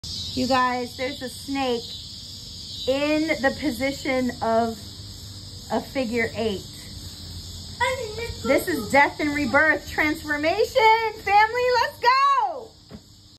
You guys, there's a snake in the position of a figure 8. This is death and rebirth, transformation,